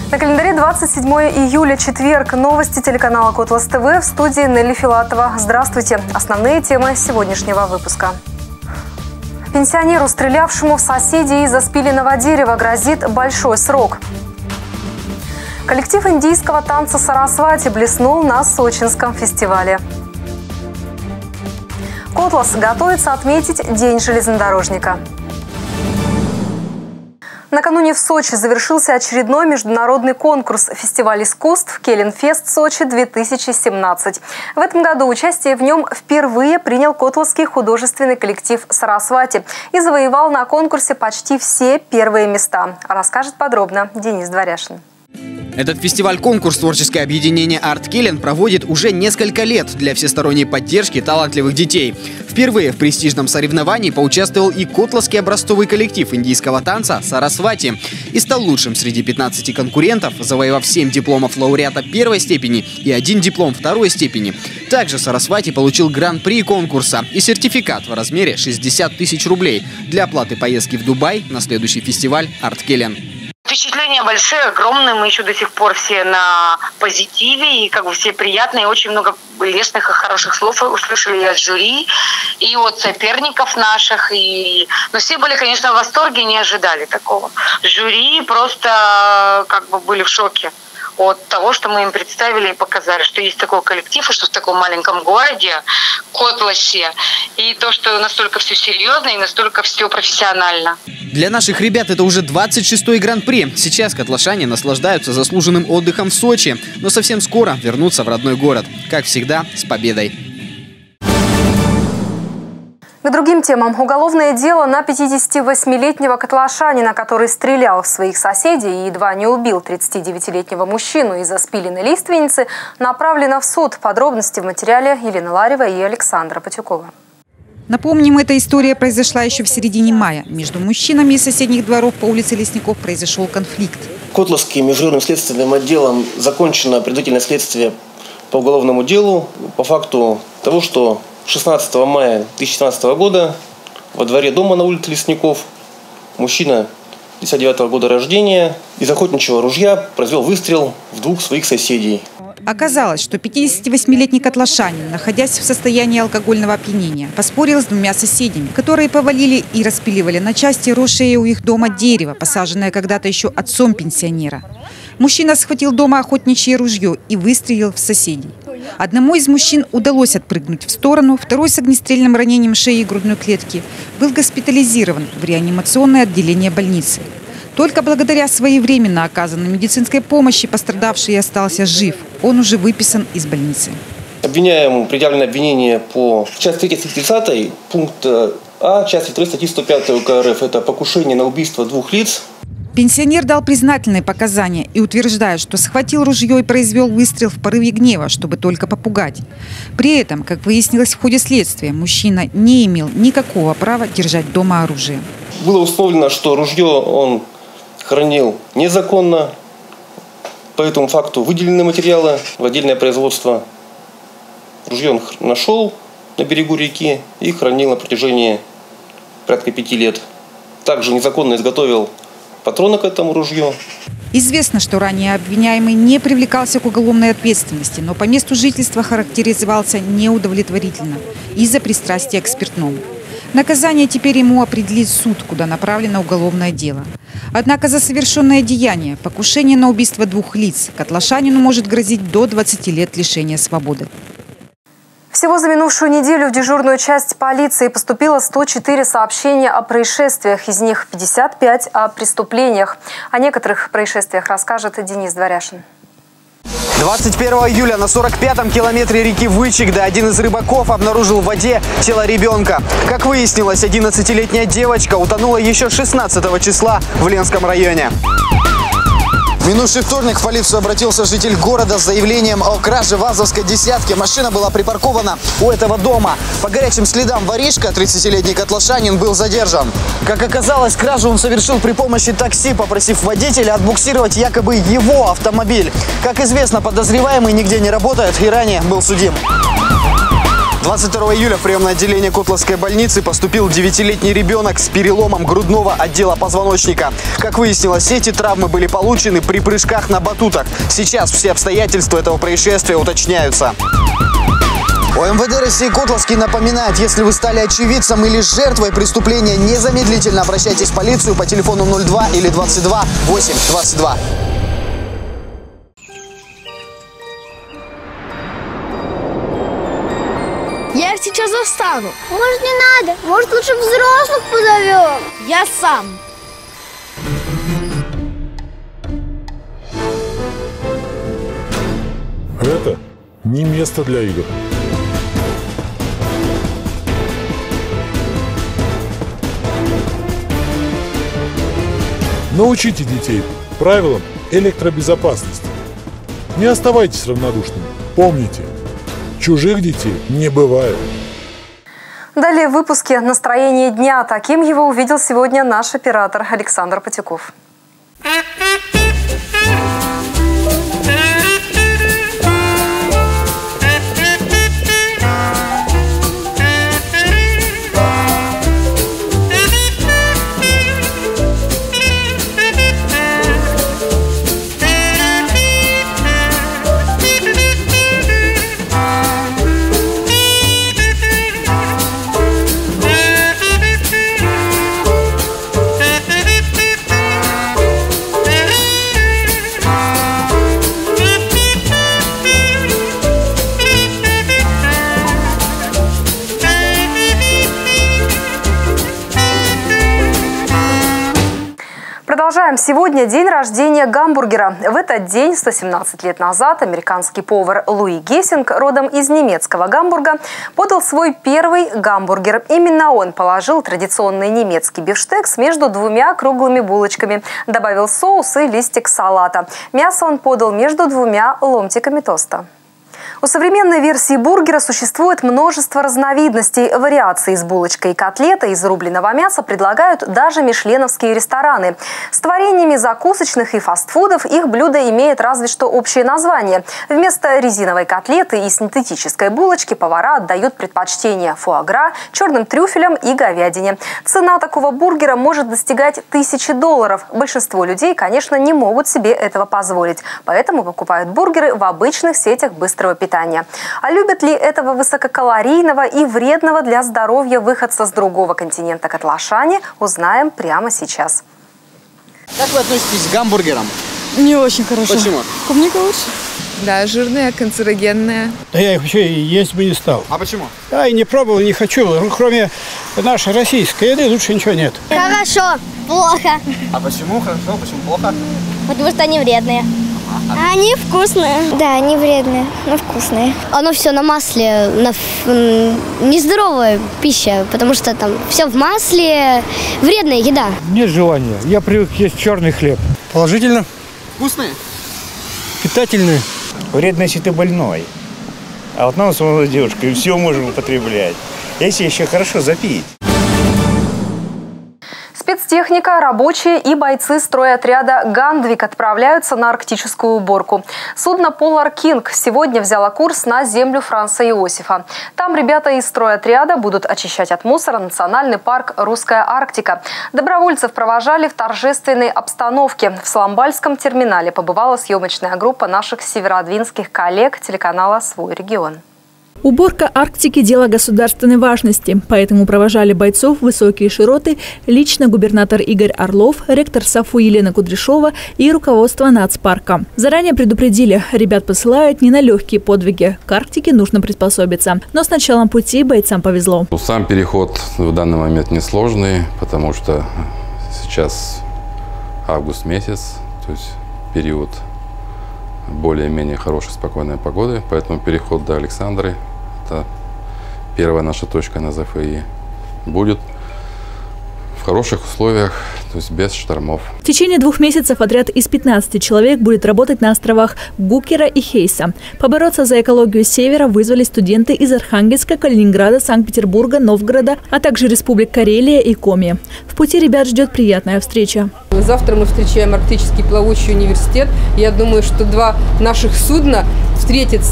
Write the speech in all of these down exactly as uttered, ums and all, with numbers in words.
На календаре двадцать седьмое июля, четверг. Новости телеканала Котлас ТВ, в студии Нелли Филатова. Здравствуйте. Основные темы сегодняшнего выпуска. Пенсионеру, стрелявшему в соседей из-за спиленного дерева, грозит большой срок. Коллектив индийского танца «Сарасвати» блеснул на Сочинском фестивале. Котлас готовится отметить День железнодорожника. Накануне в Сочи завершился очередной международный конкурс «Фестиваль искусств Келленфест Сочи-две тысячи семнадцать». В этом году участие в нем впервые принял котласский художественный коллектив «Сарасвати» и завоевал на конкурсе почти все первые места. Расскажет подробно Денис Дворяшин. Этот фестиваль-конкурс творческое объединение «Арт Келлен» проводит уже несколько лет для всесторонней поддержки талантливых детей. Впервые в престижном соревновании поучаствовал и котласский образцовый коллектив индийского танца «Сарасвати» и стал лучшим среди пятнадцати конкурентов, завоевав семь дипломов лауреата первой степени и один диплом второй степени. Также «Сарасвати» получил гран-при конкурса и сертификат в размере шестьдесят тысяч рублей для оплаты поездки в Дубай на следующий фестиваль «Арт Келлен». Впечатления большие, огромные. Мы еще до сих пор все на позитиве, и как бы все приятные. Очень много лестных и хороших слов услышали и от жюри, и от соперников наших. И... Но все были, конечно, в восторге, не ожидали такого. Жюри просто как бы были в шоке от того, что мы им представили и показали, что есть такой коллектив, и что в таком маленьком городе, Котласе, и то, что настолько все серьезно и настолько все профессионально. Для наших ребят это уже двадцать шестой гран-при. Сейчас котлашане наслаждаются заслуженным отдыхом в Сочи, но совсем скоро вернутся в родной город. Как всегда, с победой! К другим темам. Уголовное дело на пятидесятивосьмилетнего котлашанина, который стрелял в своих соседей и едва не убил тридцатидевятилетнего мужчину из-за спиленной лиственницы, направлено в суд. Подробности в материале Елены Ларевой и Александра Патюкова. Напомним, эта история произошла еще в середине мая. Между мужчинами из соседних дворов по улице Лесников произошел конфликт. Котласским межрайонным следственным отделом закончено предварительное следствие по уголовному делу по факту того, что шестнадцатого мая две тысячи семнадцатого года во дворе дома на улице Лесников мужчина пятьдесят девятого года рождения из охотничьего ружья произвел выстрел в двух своих соседей. Оказалось, что пятидесятивосьмилетний котлашанин, находясь в состоянии алкогольного опьянения, поспорил с двумя соседями, которые повалили и распиливали на части росшее у их дома дерево, посаженное когда-то еще отцом пенсионера. Мужчина схватил дома охотничье ружье и выстрелил в соседей. Одному из мужчин удалось отпрыгнуть в сторону, второй с огнестрельным ранением шеи и грудной клетки был госпитализирован в реанимационное отделение больницы. Только благодаря своевременно оказанной медицинской помощи пострадавший остался жив. Он уже выписан из больницы. Обвиняемому предъявлено обвинение по части третьей статьи тридцатой, пункт А, части второй статьи сто пятой УК РФ. Это покушение на убийство двух лиц. Пенсионер дал признательные показания и утверждает, что схватил ружье и произвел выстрел в порыве гнева, чтобы только попугать. При этом, как выяснилось в ходе следствия, мужчина не имел никакого права держать дома оружие. Было установлено, что ружье он хранил незаконно. По этому факту выделены материалы в отдельное производство. Ружье он нашел на берегу реки и хранил на протяжении порядка пяти лет. Также незаконно изготовил патроны к этому ружью. Известно, что ранее обвиняемый не привлекался к уголовной ответственности, но по месту жительства характеризовался неудовлетворительно из-за пристрастия к спиртному. Наказание теперь ему определит суд, куда направлено уголовное дело. Однако за совершенное деяние, покушение на убийство двух лиц, котлашанину может грозить до двадцати лет лишения свободы. Всего за минувшую неделю в дежурную часть полиции поступило сто четыре сообщения о происшествиях, из них пятьдесят пять о преступлениях. О некоторых происшествиях расскажет Денис Дворяшин. двадцать первого июля на сорок пятом километре реки Вычегда один из рыбаков обнаружил в воде тело ребенка. Как выяснилось, одиннадцатилетняя девочка утонула еще шестнадцатого числа в Ленском районе. В минувший вторник в полицию обратился житель города с заявлением о краже вазовской десятки. Машина была припаркована у этого дома. По горячим следам воришка, тридцатилетний котлашанин, был задержан. Как оказалось, кражу он совершил при помощи такси, попросив водителя отбуксировать якобы его автомобиль. Как известно, подозреваемый нигде не работает и ранее был судим. двадцать второго июля в приемное отделение Котловской больницы поступил девятилетний ребенок с переломом грудного отдела позвоночника. Как выяснилось, эти травмы были получены при прыжках на батутах. Сейчас все обстоятельства этого происшествия уточняются. У эм вэ дэ России Котловский напоминает, если вы стали очевидцем или жертвой преступления, незамедлительно обращайтесь в полицию по телефону ноль два или двадцать два восемь двадцать два. Я их сейчас застану. Может, не надо? Может, лучше взрослых позовем? Я сам. Это не место для игр. Научите детей правилам электробезопасности. Не оставайтесь равнодушными. Помните, чужих детей не бывает. Далее в выпуске «Настроение дня». Таким его увидел сегодня наш оператор Александр Потяков. Продолжаем. Сегодня день рождения гамбургера. В этот день, сто семнадцать лет назад, американский повар Луи Гессинг, родом из немецкого Гамбурга, подал свой первый гамбургер. Именно он положил традиционный немецкий бифштекс между двумя круглыми булочками, добавил соус и листик салата. Мясо он подал между двумя ломтиками тоста. У современной версии бургера существует множество разновидностей. Вариации с булочкой и котлетой из рубленого мяса предлагают даже мишленовские рестораны. С творениями закусочных и фастфудов их блюдо имеет разве что общее название. Вместо резиновой котлеты и синтетической булочки повара отдают предпочтение фуагра, черным трюфелям и говядине. Цена такого бургера может достигать тысячи долларов. Большинство людей, конечно, не могут себе этого позволить, поэтому покупают бургеры в обычных сетях быстрого питания. А любят ли этого высококалорийного и вредного для здоровья выходца с другого континента котлашане, узнаем прямо сейчас. Как вы относитесь к гамбургерам? Не очень хорошо. Почему? Клубника лучше. Да, жирная, канцерогенная. Да я их вообще есть бы не стал. А почему? Да, и не пробовал, не хочу. Кроме нашей российской еды лучше ничего нет. Хорошо, плохо. А почему хорошо, почему плохо? Потому что они вредные. А они вкусные. Да, они вредные, но вкусные. Оно все на масле, на нездоровая пища, потому что там все в масле, вредная еда. Нет желания. Я привык есть черный хлеб. Положительно. Вкусные? Питательные. Вредно, если ты больной. А вот нам с молодой девушкой все можем употреблять. Если еще хорошо запить. Спецтехника, рабочие и бойцы стройотряда «Гандвик» отправляются на арктическую уборку. Судно «Полар Кинг» сегодня взяло курс на землю Франца Иосифа. Там ребята из стройотряда будут очищать от мусора национальный парк «Русская Арктика». Добровольцев провожали в торжественной обстановке. В Соломбальском терминале побывала съемочная группа наших северодвинских коллег телеканала «Свой регион». Уборка Арктики – дело государственной важности, поэтому провожали бойцов в высокие широты лично губернатор Игорь Орлов, ректор САФУ Елена Кудряшова и руководство нацпарка. Заранее предупредили, ребят посылают не на легкие подвиги, к Арктике нужно приспособиться. Но с началом пути бойцам повезло. Сам переход в данный момент несложный, потому что сейчас август месяц, то есть период более-менее хорошей, спокойной погоды, поэтому переход до Александры – это первая наша точка на ЗФИ. Будет в хороших условиях, то есть без штормов. В течение двух месяцев отряд из пятнадцати человек будет работать на островах Гукера и Хейса. Побороться за экологию Севера вызвали студенты из Архангельска, Калининграда, Санкт-Петербурга, Новгорода, а также республик Карелия и Коми. В пути ребят ждет приятная встреча. Завтра мы встречаем Арктический плавучий университет. Я думаю, что два наших судна встретятся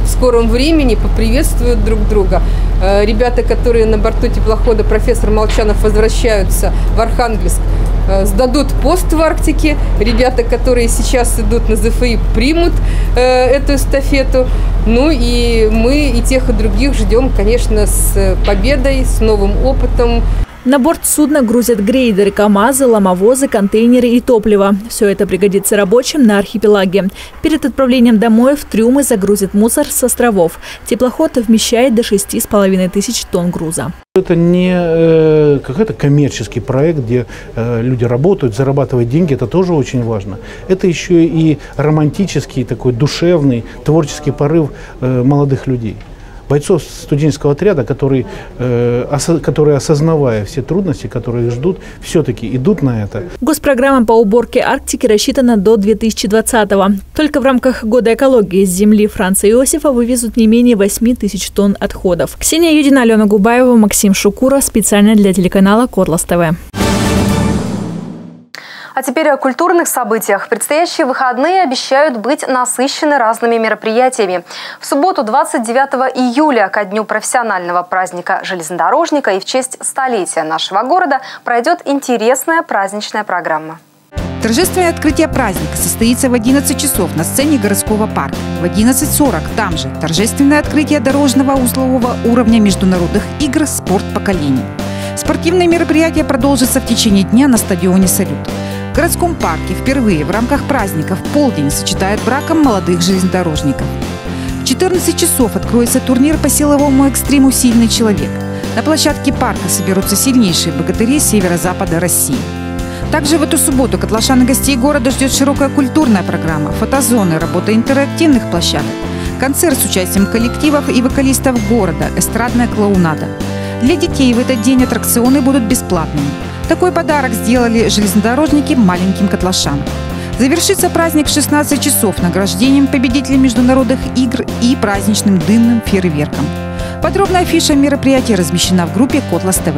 в скором времени поприветствуют друг друга. Ребята, которые на борту теплохода «Профессор Молчанов» возвращаются в Архангельск, сдадут пост в Арктике. Ребята, которые сейчас идут на ЗФИ, примут э, эту эстафету. Ну и мы и тех, и других ждем, конечно, с победой, с новым опытом. На борт судна грузят грейдеры, КАМАЗы, ломовозы, контейнеры и топливо. Все это пригодится рабочим на архипелаге. Перед отправлением домой в трюмы загрузят мусор с островов. Теплоход вмещает до шести с половиной тысяч тонн груза. Это не э, какой-то коммерческий проект, где э, люди работают, зарабатывают деньги. Это тоже очень важно. Это еще и романтический, такой душевный, творческий порыв э, молодых людей. Бойцов студенческого отряда, которые, э, осо, которые, осознавая все трудности, которые их ждут, все-таки идут на это. Госпрограмма по уборке Арктики рассчитана до две тысячи двадцатого. Только в рамках Года экологии с земли Франца Иосифа вывезут не менее восьми тысяч тонн отходов. Ксения Юдина, Алена Губаева, Максим Шукура. Специально для телеканала Котлас ТВ. А теперь о культурных событиях. Предстоящие выходные обещают быть насыщены разными мероприятиями. В субботу, двадцать девятого июля, ко дню профессионального праздника железнодорожника и в честь столетия нашего города, пройдет интересная праздничная программа. Торжественное открытие праздника состоится в одиннадцать часов на сцене городского парка. В одиннадцать сорок там же торжественное открытие дорожного узлового уровня международных игр «Спорт поколений». Спортивные мероприятия продолжатся в течение дня на стадионе «Салют». В городском парке впервые в рамках праздника в полдень сочетают браком молодых железнодорожников. В четырнадцать часов откроется турнир по силовому экстриму «Сильный человек». На площадке парка соберутся сильнейшие богатыри северо-запада России. Также в эту субботу котлашан и гостей города ждет широкая культурная программа, фотозоны, работа интерактивных площадок, концерт с участием коллективов и вокалистов города, эстрадная клоунада. Для детей в этот день аттракционы будут бесплатными. Такой подарок сделали железнодорожники маленьким котлашанам. Завершится праздник в шестнадцать часов награждением победителей международных игр и праздничным дымным фейерверком. Подробная афиша мероприятия размещена в группе Котлас ТВ.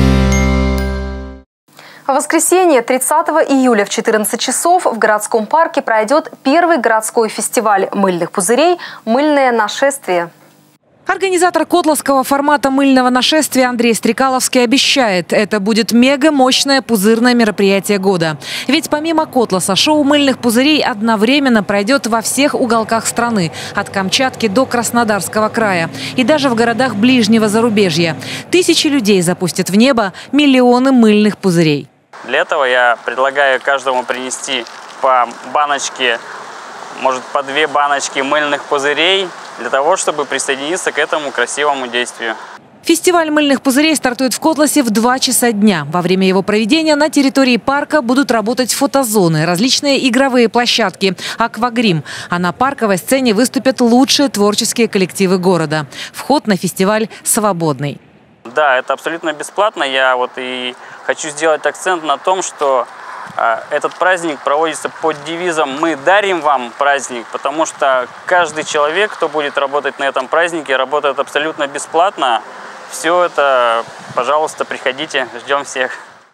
В воскресенье, тридцатого июля в четырнадцать часов в городском парке пройдет первый городской фестиваль мыльных пузырей «Мыльное нашествие». Организатор котласского формата мыльного нашествия Андрей Стрекаловский обещает, это будет мега-мощное пузырное мероприятие года. Ведь помимо Котласа, шоу мыльных пузырей одновременно пройдет во всех уголках страны, от Камчатки до Краснодарского края и даже в городах ближнего зарубежья. Тысячи людей запустят в небо миллионы мыльных пузырей. Для этого я предлагаю каждому принести по баночке, может, по две баночки мыльных пузырей, для того, чтобы присоединиться к этому красивому действию. Фестиваль мыльных пузырей стартует в Котласе в два часа дня. Во время его проведения на территории парка будут работать фотозоны, различные игровые площадки, аквагрим. А на парковой сцене выступят лучшие творческие коллективы города. Вход на фестиваль свободный. Да, это абсолютно бесплатно. Я вот и хочу сделать акцент на том, что этот праздник проводится под девизом «Мы дарим вам праздник», потому что каждый человек, кто будет работать на этом празднике, работает абсолютно бесплатно. Все это, пожалуйста, приходите, ждем всех.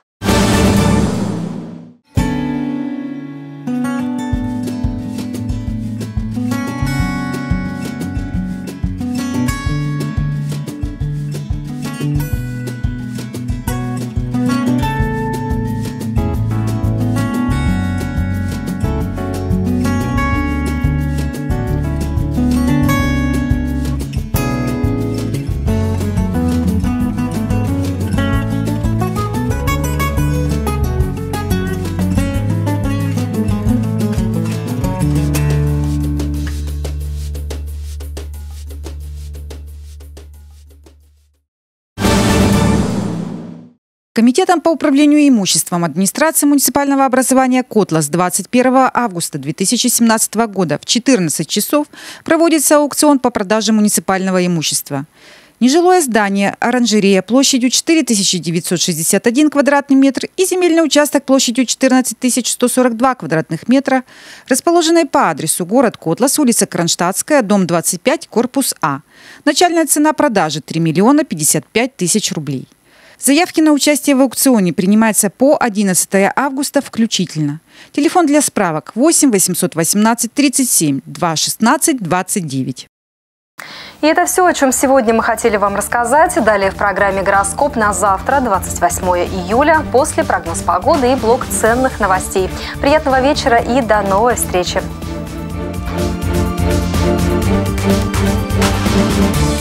Комитетом по управлению имуществом администрации муниципального образования Котлас двадцать первого августа две тысячи семнадцатого года в четырнадцать часов проводится аукцион по продаже муниципального имущества. Нежилое здание, оранжерея площадью четыре тысячи девятьсот шестьдесят один квадратный метр и земельный участок площадью четырнадцать тысяч сто сорок два квадратных метра, расположенные по адресу город Котлас, улица Кронштадтская, дом двадцать пять, корпус А. Начальная цена продажи три миллиона пятьдесят пять тысяч рублей. Заявки на участие в аукционе принимаются по одиннадцатого августа включительно. Телефон для справок восемь восемьсот восемнадцать тридцать семь два шестнадцать двадцать девять. И это все, о чем сегодня мы хотели вам рассказать. Далее в программе «Гороскоп» на завтра, двадцать восьмое июля. После прогноз погоды и блок ценных новостей. Приятного вечера и до новой встречи.